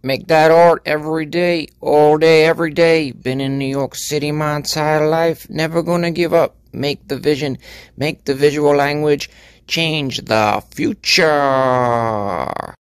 Make that art every day, all day, every day. Been in New York City my entire life, never gonna give up. Make the vision, make the visual language, change the future.